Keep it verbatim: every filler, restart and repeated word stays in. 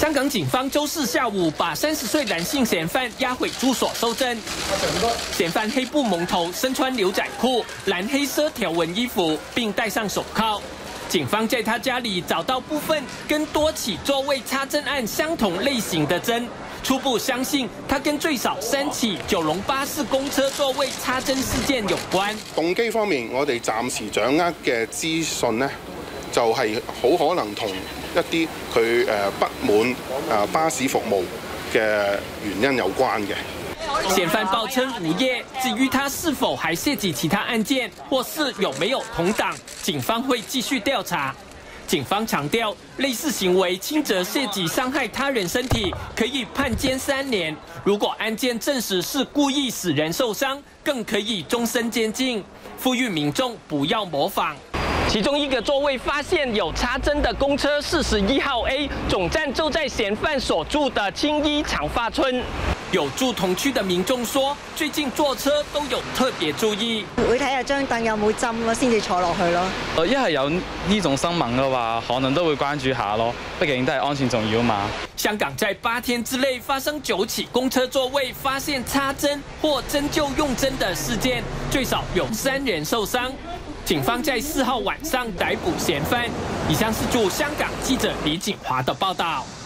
香港警方周四下午把三十岁男性嫌犯押回住所搜证。嫌犯黑布蒙头，身穿牛仔裤、蓝黑色条纹衣服，并戴上手铐。警方在他家里找到部分跟多起座位插针案相同类型的针，初步相信他跟最少三起九龍巴士公車座位插針事件有關。 動機方面，我哋暫時掌握嘅資訊呢，就係好可能同一啲佢誒不滿誒巴士服務嘅原因有關嘅。 嫌犯報稱無業，至於他是否還涉及其他案件，或是有沒有同黨，警方會繼續調查。警方強調，類似行為輕則涉及傷害他人身體，可以判監三年；如果案件證實是故意使人受傷，更可以終身監禁。呼籲民眾不要模仿。其中一個座位發現有插針的公車四十一號 A， 總站就在嫌犯所住的青衣長發村。有住同區的民眾說，最近坐車都有特別注意， 會睇下張凳有冇針咯，先至坐落去咯。 誒，一係有呢種新聞嘅話，可能都會關注下咯，畢竟都係安全重要嘛。 香港在八天之內發生九起公車座位發現插針或針灸用針的事件，最少有三人受傷。警方在四號晚上逮捕嫌犯。以上是駐香港記者李景華的報道。